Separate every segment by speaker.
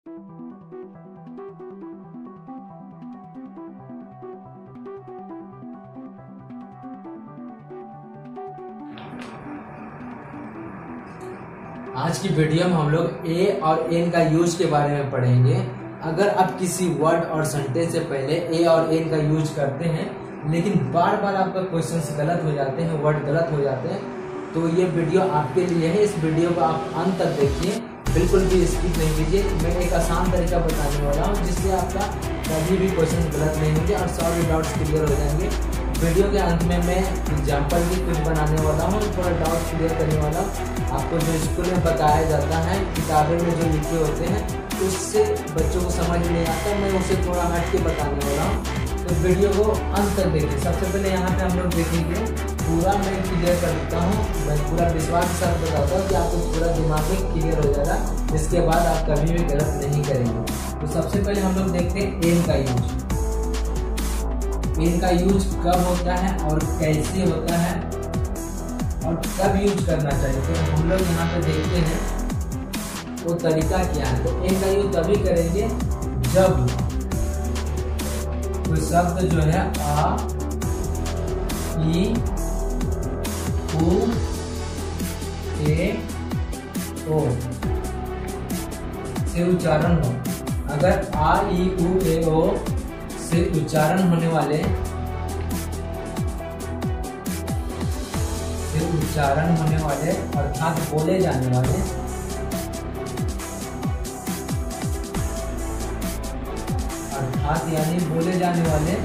Speaker 1: आज की वीडियो में हम लोग ए और एन का यूज के बारे में पढ़ेंगे। अगर आप किसी वर्ड और सेंटेंस से पहले ए और एन का यूज करते हैं लेकिन बार बार आपका क्वेश्चन गलत हो जाते हैं, वर्ड गलत हो जाते हैं, तो ये वीडियो आपके लिए है। इस वीडियो को आप अंत तक देखिए, बिल्कुल भी स्किप नहीं कीजिए। मैं एक आसान तरीका बताने वाला हूँ जिससे आपका कभी भी क्वेश्चन गलत नहीं होंगे और सारे डाउट्स क्लियर हो जाएंगे। वीडियो के अंत में मैं एग्जाम्पल भी कुछ बनाने वाला हूँ, थोड़ा डाउट क्लियर करने वाला हूँ। आपको जो स्कूल में बताया जाता है, किताबें में जो लिखे होते हैं, उससे बच्चों को समझ नहीं आता, मैं उसे थोड़ा हट के बताने वाला हूँ। तो वीडियो को अंत तक देखिए। सबसे पहले यहाँ पे हम लोग देखेंगे, पूरा मैं क्लियर करता हूँ, मैं पूरा विश्वास के साथ बताता हूँ कि आपको पूरा दिमाग में क्लियर हो जाएगा। इसके बाद आप कभी भी गलत नहीं करेंगे। तो सबसे पहले हम लोग देखते हैं एन का यूज। एन का यूज कब होता है और कैसे होता है और कब यूज करना चाहिए, तो हम लोग यहाँ पे देखते हैं वो तरीका क्या है। तो एन का यूज तभी करेंगे जब कोई शब्द जो है आ, ई, उ, ए, ओ से उच्चारण हो। अगर आ, ई, उ, ए, ओ से उच्चारण होने वाले अर्थात बोले जाने वाले यानी बोले जाने वाले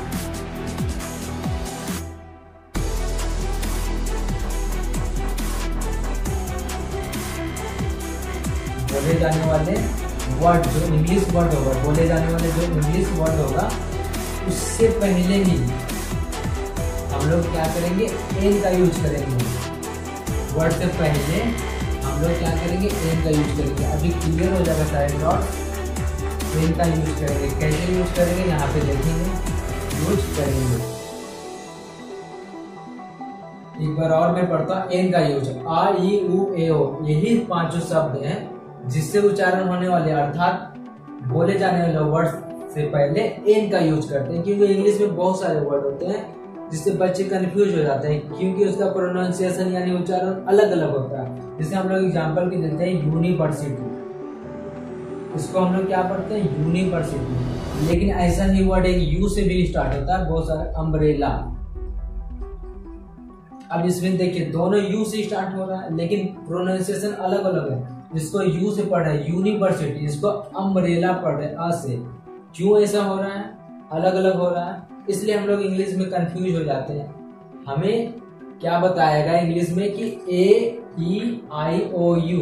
Speaker 1: वर्ड जो इंग्लिश वर्ड होगा, बोले जाने वाले जो इंग्लिश वर्ड होगा, उससे पहले ही हम लोग क्या करेंगे, एन का यूज करेंगे। वर्ड से पहले हम लोग क्या करेंगे, एन का यूज करेंगे। अभी क्लियर हो जाएगा सारे डॉट। एन का यूज करेंगे, कैसे यूज करेंगे यहाँ पे देखेंगे, यूज करेंगे। एक बार और मैं पढ़ता हूँ एन का यूज। आ, ई, उ, ए, ओ, यही पांचों शब्द हैं जिससे उच्चारण होने वाले अर्थात बोले जाने वाले वर्ड से पहले एन का यूज करते हैं, क्योंकि इंग्लिश में बहुत सारे वर्ड होते हैं जिससे बच्चे कंफ्यूज हो जाते हैं, क्योंकि उसका प्रोनाउंसिएशन यानी उच्चारण अलग अलग होता है। जैसे हम लोग एग्जांपल की देते हैं यूनिवर्सिटी, इसको हम लोग क्या पढ़ते हैं, यूनिवर्सिटी, लेकिन ऐसा ही वर्ड एक यू से भी स्टार्ट होता है, बहुत सारे अम्ब्रेला। अब इसमें देखिए दोनों यू से स्टार्ट हो रहा है लेकिन प्रोनाउंसिएशन अलग अलग है। जिसको यू से पढ़ रहे हैं यूनिवर्सिटी, इसको अम्ब्रेला पढ़ रहे हैं आ से। क्यों ऐसा हो रहा है, अलग अलग हो रहा है, इसलिए हम लोग इंग्लिश में कंफ्यूज हो जाते हैं। हमें क्या बताएगा इंग्लिश में कि A, E, I, O, U,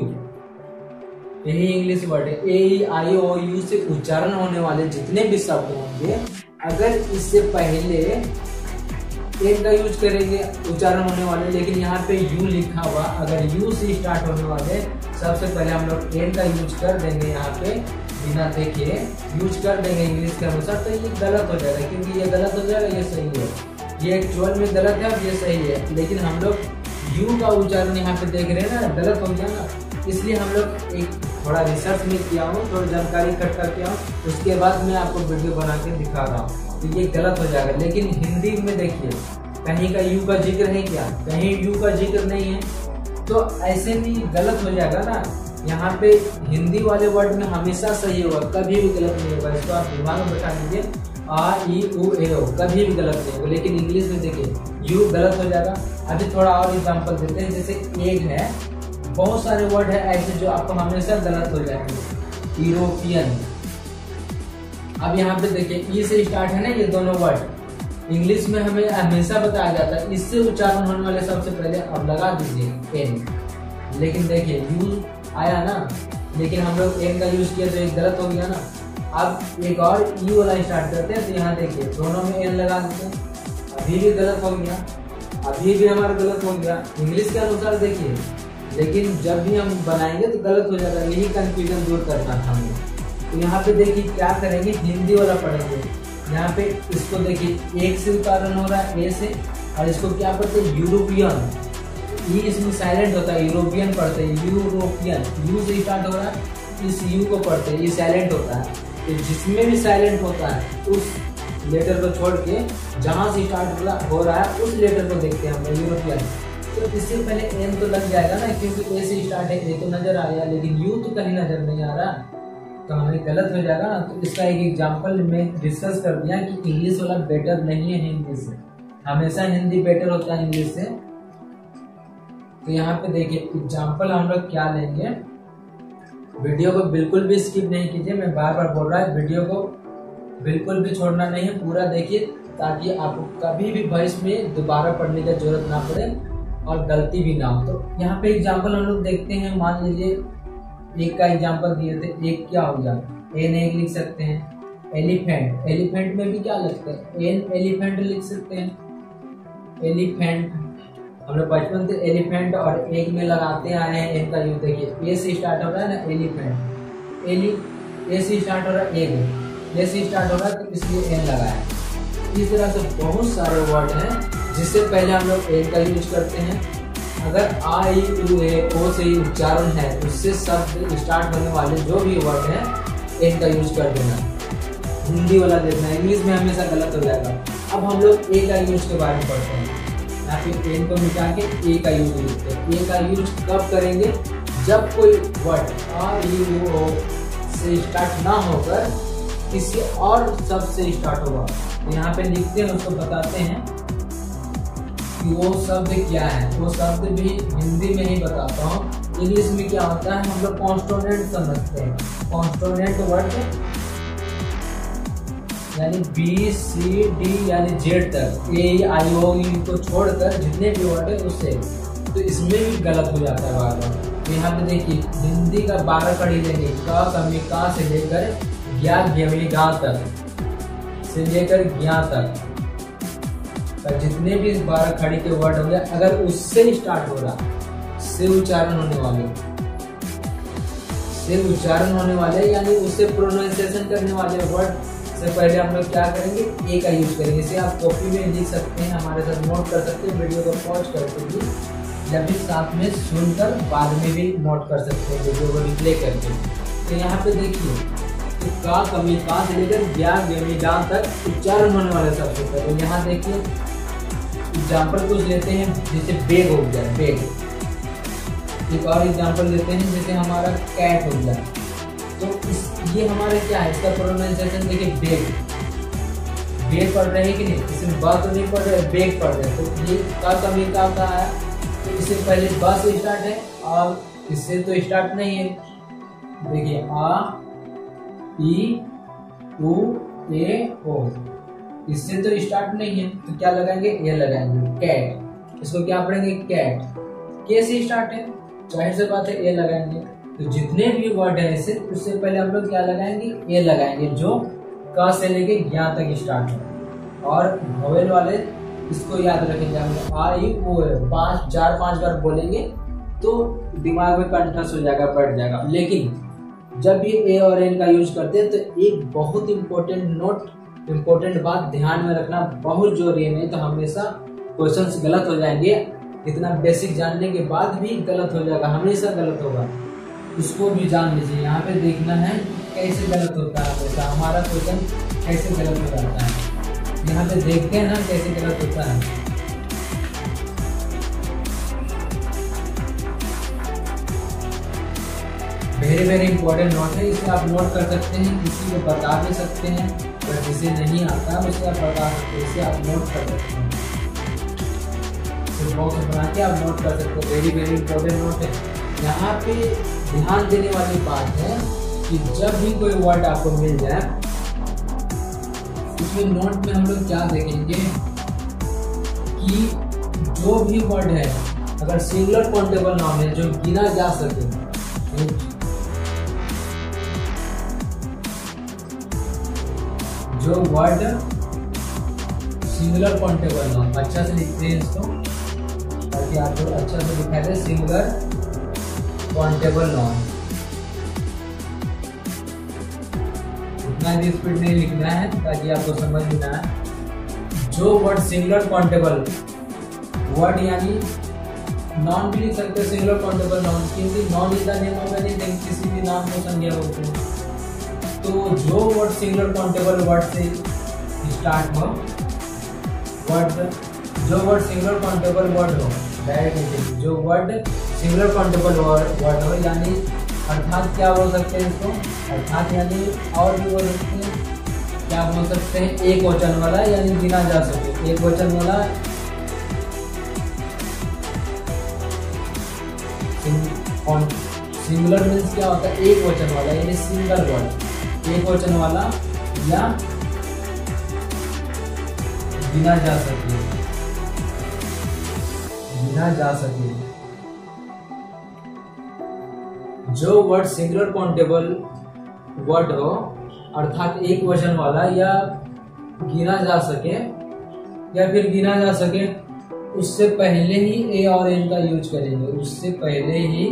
Speaker 1: यही इंग्लिश वर्ड है। A, E, I, O, you से उच्चारण होने वाले जितने भी शब्द होंगे, अगर इससे पहले एन का यूज करेंगे उच्चारण होने वाले, लेकिन यहाँ पे यू लिखा हुआ, अगर यू से स्टार्ट होने वाले सबसे पहले हम लोग एन का यूज कर देंगे। यहाँ पे बिना देखे यूज कर देंगे इंग्लिश के अनुसार, तो ये गलत हो जाएगा, क्योंकि ये गलत हो जाएगा, ये सही है। ये एक्चुअल में गलत है और ये सही है, लेकिन हम लोग यू का उच्चारण यहाँ पे देख रहे हैं ना, गलत हो गया ना, इसलिए हम लोग एक थोड़ा रिसर्च में किया हूँ, थोड़ी जानकारी इकट्ठा किया हूँ, उसके बाद मैं आपको वीडियो बना के दिखा रहा हूँ। तो ये गलत हो जाएगा। लेकिन हिंदी में देखिए कहीं का यू का जिक्र है क्या, कहीं यू का जिक्र नहीं है, तो ऐसे भी गलत हो जाएगा ना। यहाँ पे हिंदी वाले वर्ड में हमेशा सही होगा, कभी भी गलत नहीं होगा। इसको आप दिमाग में बैठा लीजिए, आ, ई, उ, ए, ओ, कभी भी गलत नहीं होगा। लेकिन इंग्लिश में देखिए यू गलत हो जाएगा। अभी थोड़ा और एग्जाम्पल देते हैं, जैसे एग है, बहुत सारे वर्ड है ऐसे जो आपको हमेशा गलत हो जाएंगे। यूरोपियन, अब यहाँ पे देखिए ई से स्टार्ट है ना, ये दोनों वर्ड इंग्लिश में हमें हमेशा बताया जाता है, इससे उच्चारण होने वाले सबसे पहले अब लगा दीजिए एन। लेकिन देखिए यू आया ना, लेकिन हम लोग एन का यूज किया तो एक गलत हो गया ना। अब एक और यू वाला स्टार्ट करते हैं, तो यहाँ देखिए दोनों में एन लगा देते हैं, अभी भी गलत हो गया, अभी भी हमारा गलत हो गया इंग्लिश के अनुसार देखिए। लेकिन जब भी हम बनाएंगे तो गलत हो जाएगा, यही कंफ्यूजन दूर करना था हमें। तो यहाँ पे देखिए क्या करेंगे, हिंदी वाला पढ़ेंगे। यहाँ पे इसको देखिए एक से उच्चारण हो रहा है ए से, और इसको क्या पढ़ते हैं, यूरोपियन। ये इसमें साइलेंट होता है, यूरोपियन पढ़ते हैं, यूरोपियन, यू से स्टार्ट हो रहा है, इस यू को पढ़ते हैं, ये साइलेंट होता है, तो जिसमें भी साइलेंट होता है उस लेटर को छोड़ के जहाँ से स्टार्ट हो रहा है उस लेटर को देखते हैं हम यूरोपियन। तो इससे पहले एन तो लग जाएगा ना, क्योंकि ए से स्टार्ट है, ए तो नजर आ रहा है, लेकिन यू तो कहीं नजर नहीं आ रहा, तो हमें गलत हो जाएगा ना। तो इसका एक एग्जाम्पल में डिस्कस कर दिया कि इंग्लिश वाला बेटर नहीं है हिंदी से, हमेशा हिंदी बेटर होता है इंग्लिश से। तो यहाँ पे देखिए एग्जाम्पल हम लोग क्या लेंगे, वीडियो को बिल्कुल भी स्किप नहीं कीजिए, मैं बार बार बोल रहा है वीडियो को बिल्कुल भी छोड़ना नहीं है, पूरा देखिए ताकि आपको कभी भी भविष्य में दोबारा पढ़ने की जरूरत ना पड़े और गलती भी ना हो। तो यहाँ पे एग्जाम्पल हम लोग देखते हैं, मान लीजिए एक का एग्जाम्पल दिए थे, एक क्या हो जाए एन एक लिख सकते हैं, एलिफेंट, एलिफेंट में भी क्या लगता है एन, एलिफेंट लिख सकते हैं, एलिफेंट हम लोग बचपन से एलिफेंट और एक में लगाते आए हैं एन का यूज। देखिए ए से स्टार्ट हो रहा है ना एलिफेंट, ए से स्टार्ट हो रहा है, ए से स्टार्ट हो रहा है तो इसलिए एन लगाया। इस तरह से बहुत सारे वर्ड हैं जिससे पहले हम लोग एन का यूज करते हैं। अगर आ ई उ ए ओ से उच्चारण है उससे शब्द स्टार्ट होने वाले जो भी वर्ड है एन का यूज कर देना, हिंदी वाला देखना, इंग्लिश में हमेशा गलत हो जाएगा। अब हम लोग ए का यूज के बारे में पढ़ते हैं, यहाँ पे एन को मिटा के ए का यूज करते हैं। ए का यूज कब करेंगे, जब कोई वर्ड आ ई उ ओ से स्टार्ट ना होकर किसी और शब्द से स्टार्ट होगा। तो यहाँ पे लिखते हैं, उसको बताते हैं कि वो शब्द क्या है। वो शब्द भी हिंदी में ही बताता हूँ, इंग्लिश में क्या होता है हम लोग कॉन्स्टोनेंट समझते हैं। कॉन्स्टोनेंट वर्ड यानी बी सी डी यानी जेड तक, ए आई ओ यू को छोड़कर जितने भी वर्ड है उससे, तो इसमें भी गलत हो जाता है बार बार। तो यहाँ पे देखिए हिंदी का 12 कड़ी लेंगे, का से लेकर ज्ञा ज्ञा तक, से लेकर ज्ञा तक जितने भी 12 खड़ी के वर्ड होंगे अगर उससे स्टार्ट हो रहा, से उच्चारण होने वाले यानी उससे प्रोनाउंसिएशन करने वाले वर्ड से पहले हम लोग क्या करेंगे ए का यूज करेंगे। इसे आप कॉपी में लिख सकते हैं, हमारे साथ नोट कर सकते हैं, वीडियो को पॉज करके भी या फिर साथ में सुनकर बाद में भी नोट कर सकते हैं वीडियो को रिप्ले करके। तो यहाँ पे देखिए तो का कमी का से लेकर ज्ञा ज्ञा तक उच्चारण होने वाले सबसे पहले। यहाँ देखिए एग्जाम्पल कुछ लेते हैं, जैसे बेग हो गया, बेग। एक और एग्जाम्पल लेते हैं जैसे हमारा कैट हो गया, तो ये हमारे क्या है, इसका प्रोनाउंसिएशन देखिए बेग, बेग पढ़ रहे हैं कि नहीं, इसमें ब तो नहीं पढ़ रहे, बेग पढ़ रहे हैं। तो ये का कमी का है, तो इससे पहले ब से स्टार्ट है और इससे तो स्टार्ट नहीं है। देखिए आ ई उ ए ओ, इससे तो स्टार्ट नहीं है, तो क्या लगाएंगे ए लगाएंगे, कैट। इसको क्या पढ़ेंगे कैट, के से स्टार्ट है, जाहिर सी बात है ए लगाएंगे। तो जितने भी वर्ड है ऐसे उससे पहले हम लोग क्या लगाएंगे ए लगाएंगे, जो क से लेके ज्ञा तक स्टार्ट है। और वोवेल वाले इसको याद रखेंगे, हम आ ई उ ए 4-5 बार बोलेंगे तो दिमाग में कंठस्थ हो जाएगा, बैठ जाएगा। लेकिन जब भी ए और एन का यूज करते हैं तो एक बहुत इम्पोर्टेंट बात ध्यान में रखना बहुत जरूरी है, नहीं तो हमेशा क्वेश्चंस गलत हो जाएंगे। इतना बेसिक जानने के बाद भी गलत हो जाएगा, हमेशा गलत होगा, उसको भी जान लीजिए। यहाँ पे देखना है कैसे गलत होता है, हमेशा हमारा क्वेश्चन कैसे गलत हो जाता है। यहाँ पे देखते हैं ना कैसे गलत होता है। वेरी इंपॉर्टेंट नोट है, इसे आप नोट कर सकते हैं, किसी को बता भी सकते हैं, और जिसे नहीं आता उसे आप बता सकते हैं, इसे आप नोट कर सकते हैं, बॉक्स बना के आप नोट कर सकते हैं। वेरी इंपॉर्टेंट नोट है। यहाँ पे ध्यान देने वाली बात है कि जब भी कोई वर्ड आपको मिल जाए उसमें नोट में हम लोग क्या देखेंगे कि जो भी वर्ड है अगर सिंगुलर काउंटेबल नाउन है जो गिना जा सके, जो वर्ड सिंगुलर काउंटेबल नाउन, अच्छा से लिखते हैं इसको ताकि आपको अच्छा से दिखाई दे, सिंगुलर काउंटेबल नाउन। इतना भी स्पीड नहीं लिखना है ताकि आपको समझ में आए। जो वर्ड सिंगुलर काउंटेबल वर्ड यानी नॉन भी लिख सकते हैं, सिंगुलर काउंटेबल नाउन, क्योंकि noun is the name of anything, किसी भी नाम को संज्ञा बोलते हैं। तो जो वर्ड सिंगुलर काउंटेबल वर्ड से स्टार्ट हो, जो वर्ड सिंगुलर काउंटेबल वर्ड हो, डायरेक्ट जो वर्ड सिंगुलर काउंटेबल वर्ड हो, यानी अर्थात क्या बोल सकते हैं इसको, अर्थात यानी और भी बोल सकते हैं, क्या बोल सकते हैं, एक वचन वाला यानी गिना जा सके, एक वचन वाला। सिंगुलर मीन्स क्या होता है, एक वचन वाला यानी सिंगल वर्ड, एक वचन वाला या गिना जा सके, गिना जा सके। जो वर्ड सिंगुलर काउंटेबल वर्ड हो, अर्थात एक वचन वाला या गिना जा सके या फिर गिना जा सके, उससे पहले ही ए और एन का यूज करेंगे, उससे पहले ही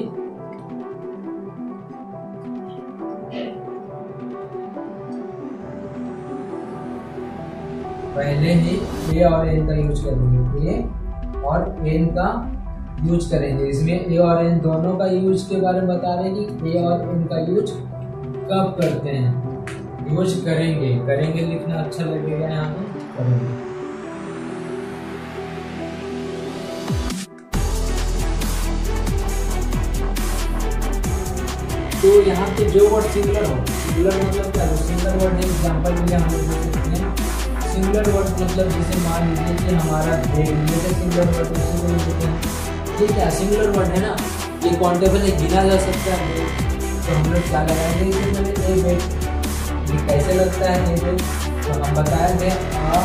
Speaker 1: ए और एन का यूज करेंगे, ए और एन का यूज करेंगे। इसमें ए और एन दोनों का यूज के बारे में बता रहे हैं कि ए और एन का यूज कब करते हैं, यूज करेंगे, करेंगे लिखना अच्छा लगेगा यहाँ पे, करेंगे। तो यहाँ पे जो वर्ड सिंगुलर हो, सिंगुलर मतलब क्या है, सिंगुलर वर्ड है, एग्जांपल के लिए हम लोग देख सकते हैं। सिंगुलर वर्ड मतलब जैसे मान लीजिए कि हमारा जैसे सिंगुलर वर्ड देते हैं, ये क्या सिंगुलर वर्ड है ना, ये काउंटेबल है, गिना जा सकता है। तो हम लोग क्या लगाएंगे, इसमें ए बेट, ये कैसे लगता है ए बेट, तो हम बताए थे आ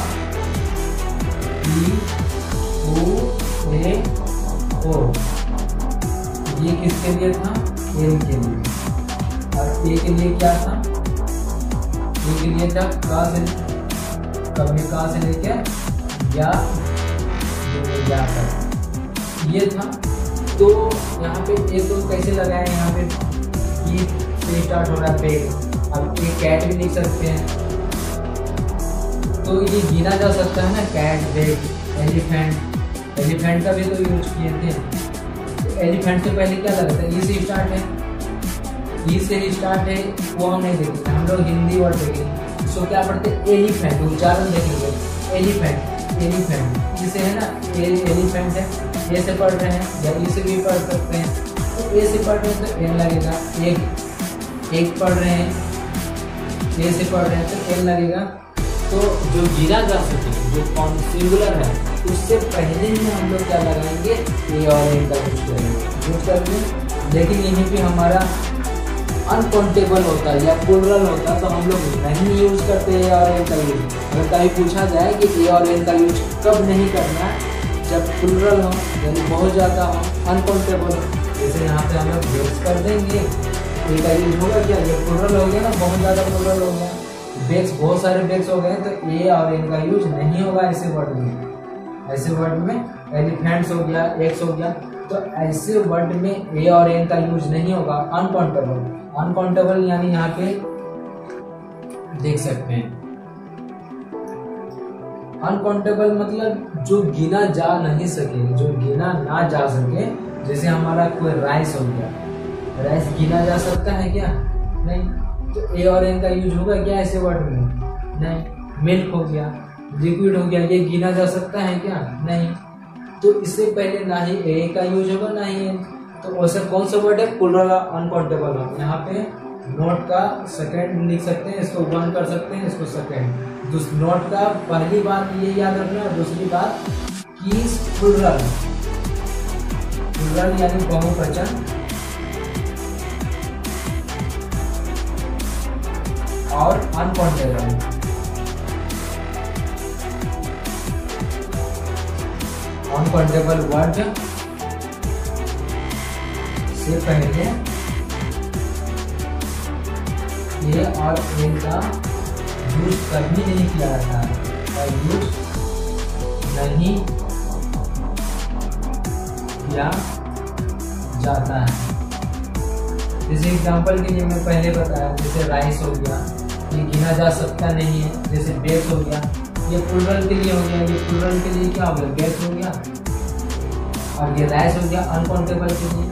Speaker 1: ई ऊ ए ओ, ये किसके लिए था, ए के लिए, और ए के लिए क्या था, ए के लिए था का से, कभी का से लेके या तक, ये था। तो यहाँ पे ए तो कैसे लगाए, यहाँ पे ई से स्टार्ट हो रहा है बैग, अब ये कैट भी लिख सकते हैं, तो ये गिना जा सकता है ना, कैट, बैग, एलिफेंट, एलिफेंट का भी तो यूज किए थे। तो एलिफेंट से पहले क्या लगता है, ई से स्टार्ट है, ई से स्टार्ट है, वो हम नहीं देखेंगे, हम लोग हिंदी वर्ड देखेंगे। इसको क्या पढ़ते हैं, एलिफेंट, उच्चारण देखेंगे, एलिफेंट, एलिफेंट, इसे है ना, एलिफेंट है, ए से पढ़ रहे हैं या ई से भी पढ़ सकते हैं। तो ए से पढ़ रहे हैं तो एन लगेगा, एक पढ़ रहे हैं, ए से पढ़ रहे हैं तो एन लगेगा। तो जो गिना जा सके, जो सिंगुलर है, उससे पहले ही हम लोग क्या लगाएंगे, ए और एन का यूज करेंगे। लेकिन यहीं पे हमारा अनकाउंटेबल होता है या प्लुरल होता है, तो हम लोग नहीं यूज करते ए और एन का यूज। अगर कभी पूछा जाए कि ए और एन का यूज कब नहीं करना है, जब प्लुरल हो यानी बहुत ज़्यादा हो, अनकाउंटेबल हो, जैसे यहाँ पे हम लोग बेक्स कर देंगे, ए का यूज होगा क्या, जब प्लुरल हो गया ना, बहुत ज़्यादा प्लुरल हो गया, बेक्स, बहुत सारे बेक्स हो गए, तो ए और एन का यूज नहीं होगा ऐसे वर्ड में। ऐसे वर्ड में एलिफेंट्स हो गया, एक्स हो गया, तो ऐसे वर्ड में ए और एन का यूज नहीं होगा, अनकाउंटेबल। अनकाउंटेबल यानी यहाँ पे देख सकते हैं, अनकाउंटेबल मतलब जो गिना जा नहीं सके, जो गिना ना जा सके। जैसे हमारा कोई राइस हो गया, राइस गिना जा सकता है क्या, नहीं। तो ए और एन का यूज होगा क्या ऐसे वर्ड में, नहीं। मिल्क हो गया, लिक्विड हो गया, ये गिना जा सकता है क्या, नहीं। तो इससे पहले ना ही ए का यूज होगा ना ही एन। तो वैसे कौन सा वर्ड है, प्लुरल अनकाउंटेबल हो। यहाँ पे नोट का सेकंड लिख सकते हैं, इसको 1 कर सकते हैं, इसको सेकंड। नोट का पहली बात ये याद रखना, और दूसरी बात कि प्लुरल, प्लुरल यानी बहुवचन, और अनकाउंटेबल, अनकाउंटेबल वर्ड से पहले ए और एन का यूज कभी नहीं किया जाता है, और यूज नहीं किया जाता है। जैसे एग्जांपल के लिए मैं पहले बताया, जैसे राइस हो गया, ये गिना जा सकता नहीं है। जैसे बेक्स हो गया, ये प्लुरल के लिए हो गया, ये प्लुरल के लिए क्या हो गया, बेक्स हो गया। अब ये राइस हो गया अनकाउंटेबल के लिए,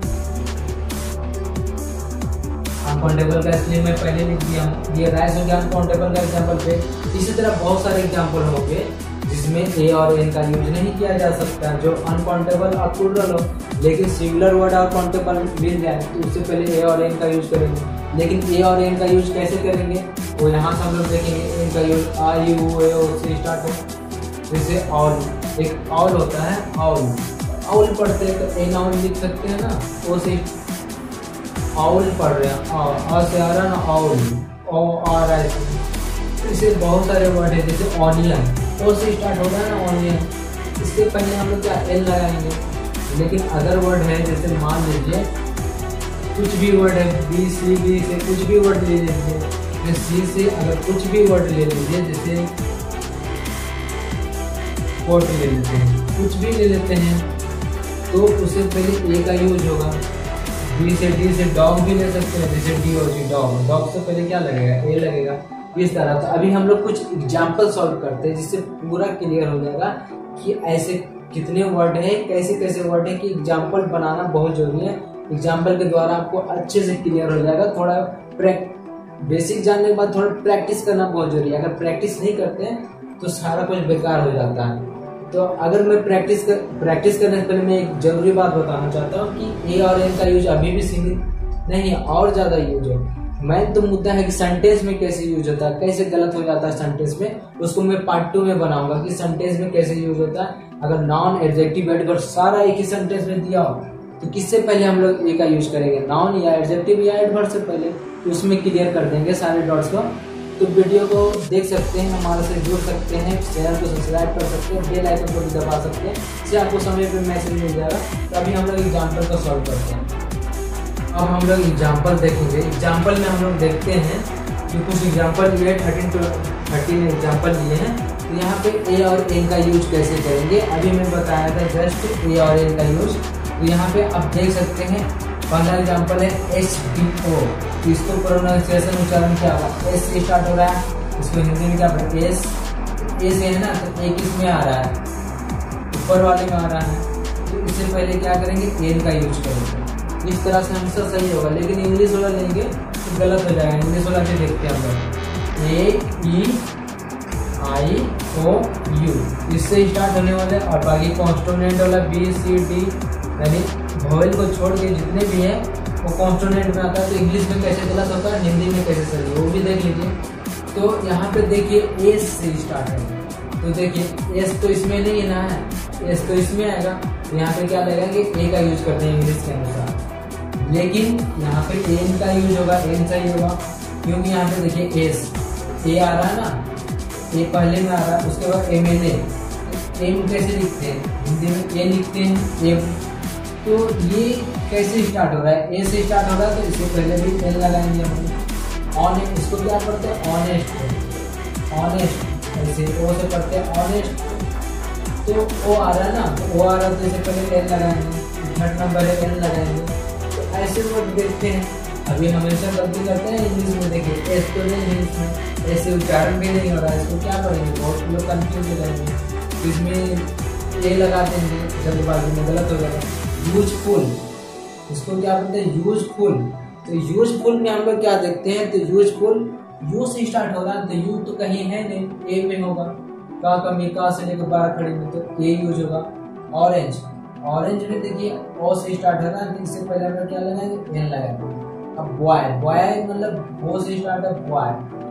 Speaker 1: अनकाउंटेबल का इसलिए मैं पहले लिख दिया हूँ। ये राइस हो गया अनकाउंटेबल का एग्जाम्पल पे। इसी तरह बहुत सारे एग्जाम्पल होंगे जिसमें ए और एन का यूज नहीं किया जा सकता, जो अनकाउंटेबल और प्लूरल हो, लेकिन सिंगुलर वर्ड और काउंटेबल मिल जाए तो उससे पहले ए और एन का यूज करेंगे। लेकिन ए और एन का यूज कैसे करेंगे वो यहाँ से हम लोग देखेंगे। एन का यूज आ यू ए ओ से स्टार्ट हो, जैसे ऑल, एक ऑल होता है, ऑल पढ़ते हैं तो एन ऑल लिख सकते हैं ना, ओ से ऑल पढ़ रहे हैं, आ से आ रहा है ना, ऑल ओ आ रहा है। इसे बहुत सारे वर्ड है, जैसे ऑनियन, ओ से स्टार्ट हो रहा है ना ऑनियन, इसके पहले हम लोग क्या एल लगाएंगे। लेकिन अदर वर्ड है, जैसे मान लीजिए कुछ भी वर्ड है, बी सी, बी से कुछ भी वर्ड ले लीजिए, सी से अगर कुछ भी वर्ड ले लीजिए, जैसे कोट ले लेते हैं, कुछ भी ले लेते हैं, तो उससे पहले ए का यूज होगा। डी से डॉग भी ले सकते हैं, जैसे डी और जी डॉग, डॉग से पहले क्या लगेगा, ए लगेगा। इस तरह तो अभी हम लोग कुछ एग्जाम्पल सॉल्व करते हैं जिससे पूरा क्लियर हो जाएगा कि ऐसे कितने वर्ड है, कैसे कैसे वर्ड है, कि एग्जाम्पल बनाना बहुत जरूरी है। एग्जाम्पल के द्वारा आपको अच्छे से क्लियर हो जाएगा। थोड़ा बेसिक जानने के बाद थोड़ा प्रैक्टिस करना बहुत जरूरी है। अगर प्रैक्टिस नहीं करते हैं तो सारा कुछ बेकार हो जाता है। तो अगर मैं प्रैक्टिस करने से पहले मैं एक जरूरी बात बताना चाहता हूँ कि ए और एन का यूज अभी भी सीमित नहीं है, और ज्यादा यूज है। मेन तो मुद्दा है कि सेंटेंस में कैसे यूज होता है, कैसे गलत हो जाता है सेंटेंस में, उसको मैं पार्ट 2 में बनाऊंगा कि सेंटेंस में कैसे यूज होता है। अगर नॉन एडजेक्टिव एडवर्ब सारा एक ही सेंटेंस में दिया हो तो किससे पहले हम लोग ए का यूज करेंगे, नॉन या एडजेक्टिव या एडवर्ब से पहले, तो उसमें क्लियर कर देंगे सारे डॉट्स को। तो वीडियो को देख सकते हैं, हमारे से जुड़ सकते हैं, चैनल को सब्सक्राइब कर सकते हैं, बेल आइकन को भी दबा सकते हैं, इससे आपको समय पे मैसेज मिल जाएगा। तो अभी हम लोग एग्जाम्पल को सॉल्व करते हैं। अब हम लोग एग्जाम्पल देखेंगे। एग्जाम्पल में हम लोग देखते हैं कि कुछ एग्जाम्पल लिए 13 एग्जाम्पल लिए हैं। तो यहाँ पे ए और एन का यूज कैसे करेंगे अभी मैं बताया था, जस्ट ए और एन का यूज। तो यहाँ पे आप देख सकते हैं, पहला एग्जाम्पल है SDO, इसको प्रोनाउंसिएशन उच्चारण क्या होगा, एस से स्टार्ट हो रहा है, इसको हिंदी में क्या पढ़े, एस, ए से है ना, तो एक इसमें आ रहा है, ऊपर वाले में आ रहा है, तो इससे पहले क्या करेंगे, एन का यूज करेंगे। इस तरह से हमेशा सही होगा। लेकिन इंग्लिश वाला लेंगे तो गलत हो जाएगा। इंग्लिश वाला भी देखते हैं हम लोग, AEIOU, इससे स्टार्ट होने वाले, और बाकी कॉन्स्टोनेंट वाला BCD, यानी वॉवेल को छोड़ के जितने भी हैं वो कॉन्स्टोनेंट में आता है। तो इंग्लिश में कैसे गलत होता है, हिंदी में कैसे सही, वो भी देख लीजिए। तो यहाँ पे देखिए एस से स्टार्ट है, तो देखिए एस तो इसमें नहीं ना है, एस तो इसमें आएगा। यहाँ पे क्या लगेगा कि ए का यूज करते हैं इंग्लिश के अनुसार, लेकिन यहाँ पे एन का यूज होगा, एन सही होगा, क्योंकि यहाँ पे देखिए एस, ए आ रहा है ना, ए पहले में आ रहा है, उसके बाद MNA, एम कैसे लिखते हैं, हिंदी में ए लिखते हैं, एम। तो ये कैसे स्टार्ट हो रहा है, ए से स्टार्ट हो रहा है, तो इससे पहले भी एन लगाएंगे हम। ऑनेस्ट, इसको क्या पढ़ते हैं, ऑनेस्ट, ऑनेस्ट, ऐसे ओ से पढ़ते हैं ऑनेस्ट। तो ओ आ रहा है ना, तो ओ आ रहा है तो इससे पहले एन लगाएंगे, थर्ड नंबर है एन लगाएंगे। तो ऐसे वर्ड देखते हैं। अभी हमेशा गलती करते हैं इंग्लिश में, देखिए एस तो नहीं है इसमें, ऐसे उच्चारण भी नहीं हो रहा है, इसको क्या करेंगे, बहुत लोग कंफ्यूज हो जाएंगे, इसमें ए लगा देंगे, जल्दबाजी में गलत हो जाएगा। यूजफुल, इसको क्या बोलते हैं, यूजफुल। तो यूजफुल में हम लोग क्या देखते हैं, तो यूजफुल यू से स्टार्ट हो रहा है, तो यू तो कहीं है नहीं, ए में होगा, का कमी, का से लेकर 12 खड़ी में, तो ए यूज होगा। ऑरेंज, ऑरेंज में देखिए ओ से स्टार्ट हो रहा है, तो इससे पहले हम लोग क्या लगाएंगे, एन लगाएंगे। अब बॉय, बॉय मतलब वो से स्टार्ट है, बॉय,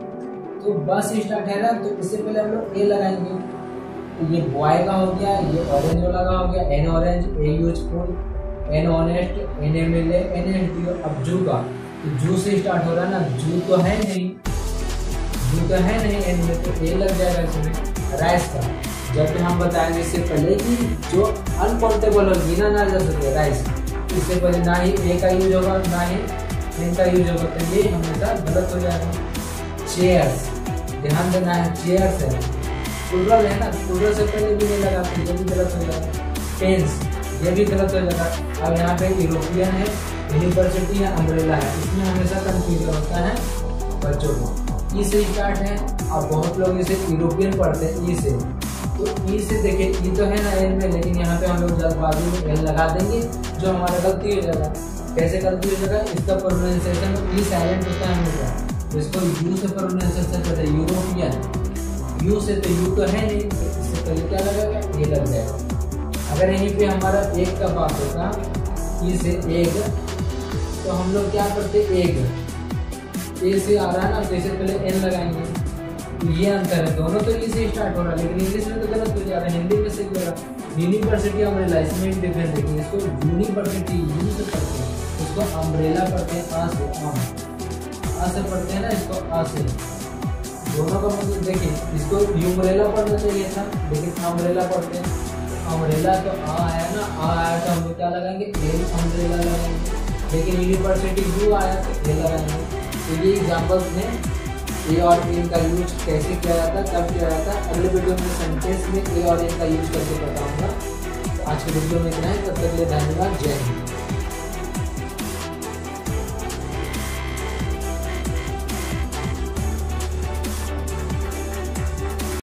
Speaker 1: तो बस से स्टार्ट है ना, तो इससे पहले हम लोग ए लगाएंगे। तो ये बॉय का हो गया, ये ऑरेंज वाला का हो गया, an orange, a useful, an honest, an MLA, an NTO। अब जू का, तो जू से स्टार्ट हो रहा है ना, जू तो है नहीं, जू तो है नहीं एन में, तो ए लग जाएगा इसमें। राइस का, जब हम बताएंगे इससे पहले कि जो अनकाउंटेबल और गिना ना जा सके राइस, इससे पहले ना ही ए का यूज होगा ना ही एन का यूज होगा, तो ये हमेशा गलत हो जाएगा। चेयर्स, ध्यान देना है, चेयर्स है, प्लूरल है ना, प्लूरल से पहले भी नहीं लगाते, ये भी गलत हो जाएगा। पेन्स, ये भी गलत हो जाएगा। अब यहाँ पे यूरोपियन है, यूनिवर्सिटी है, अम्ब्रेला है, इसमें हमेशा कंफ्यूजन होता है बच्चों को। ई से स्टार्ट है, अब बहुत लोग इसे यूरोपियन पढ़ते हैं, ई से, तो ई से देखिए ई तो है ना एन में, लेकिन यहाँ पे हम लोग जल्दबाजी में एन लगा देंगे जो हमारा गलती हो जाएगा। कैसे गलती हो जाएगा, इसका प्रोनाउंसिएशन ई साइलेंट होता है हमेशा, इसको यू से प्रोनाउंसिएशन करते हैं यूरोपियन। यू से तो यू तो है नहीं, इससे पहले क्या लगेगा, ये लग जाएगा। अगर यहीं पे हमारा एक का बात होता ई से एक, तो हम लोग क्या करते एक, ए से आ रहा है ना, तो इससे पहले एन लगाएंगे। तो ये अंतर है, दोनों तो ई से स्टार्ट हो रहा है, लेकिन इंग्लिश में तो गलत हो जा रहा है, हिंदी में सही हो रहा है। यूनिवर्सिटी अम्ब्रेला, इसमें एक डिफरेंस देखिए, इसको यूनिवर्सिटी यू से पढ़ते हैं, इसको अम्ब्रेला पढ़ते हैं आ से, आ से पढ़ते हैं ना, इसको आ से। दोनों का मतलब देखिए, इसको यूम्ब्रेला पढ़ना चाहिए था, लेकिन अम्ब्रेला पढ़ते हैं। अम्ब्रेला तो आ आया ना, आ आया तो हम लोग क्या लगाएंगे, एन अम्ब्रेला लगाएंगे, लेकिन यूनिवर्सिटी यू आया तो ए लगाएंगे। तो ये एग्जाम्पल्स में ए और एन का यूज कैसे किया जाता है, कब किया जाता है, अगले वीडियो में सेंटेंस में ए और एन का यूज करके बताऊंगा। तो आज के वीडियो में इतना ही, तब तक के लिए धन्यवाद, जय हिंद।